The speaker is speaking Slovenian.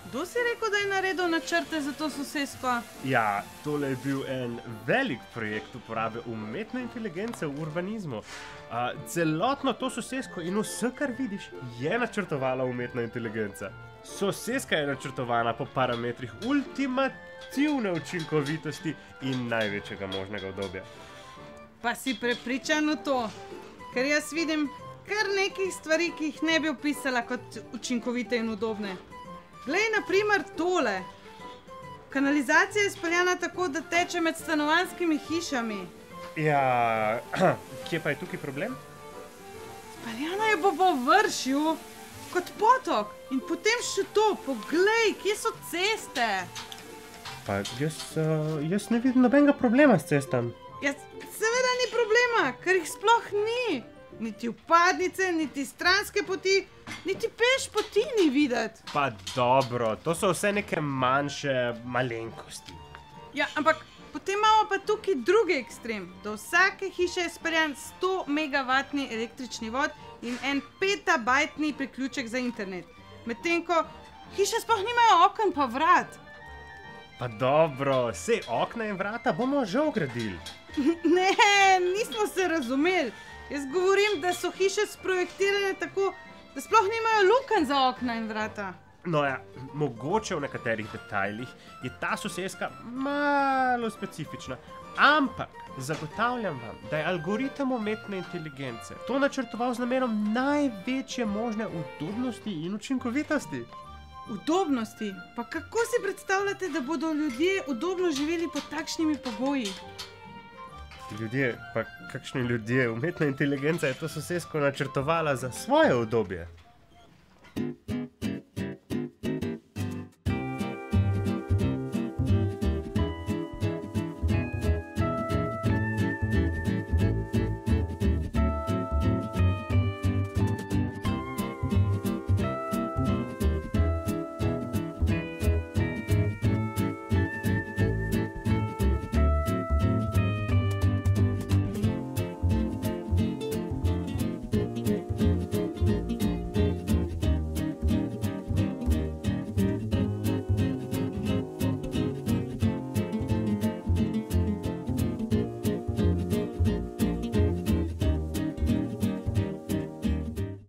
Kdo si rekel, da je naredil načrte za to sosesko? Ja, tole je bil en velik projekt uporabe umetne inteligence v urbanizmu. Celotno to sosesko in vse, kar vidiš, je načrtovala umetna inteligenca. Soseska je načrtovana po parametrih ultimativne učinkovitosti in največjega možnega udobja. Pa si prepričan v to? Ker jaz vidim kar nekih stvari, ki jih ne bi opisala kot učinkovite in udobne. Glej, na primer tole. Kanalizacija je speljana tako, da teče med stanovanjskimi hišami. Ja, kje pa je tukaj problem? Speljana je po površju, kot potok. In potem še to, poglej, kje so ceste. Pa jaz ne vidim nobenega problema s cestam. Ja, seveda ni problema, ker jih sploh ni. Niti vpadnice, niti stranske poti, niti peš poti ni videti. Pa dobro, to so vse neke manjše malenkosti. Ja, ampak potem imamo pa tukaj drugi ekstrem. Do vsake hiše je speljan 100 megavatni električni vod in en petabajtni priključek za internet. Medtem ko hiše sploh nimajo oken pa vrat. Pa dobro, sej okna in vrata bomo že ogradili. Ne, nismo se razumeli. Jaz govorim, da so hiše sprojektirane tako, da sploh nimajo lukenj za okna in vrata. No ja, mogoče v nekaterih detajlih je ta soseska malo specifična, ampak zagotavljam vam, da je algoritem umetne inteligence to načrtoval z namenom največje možne udobnosti in učinkovitosti. Udobnosti? Pa kako si predstavljate, da bodo ljudje udobno živeli pod takšnimi pogoji? Ljudje, pa kakšni ljudje? Umetna inteligenca je to sosesko načrtovala za svoje udobje.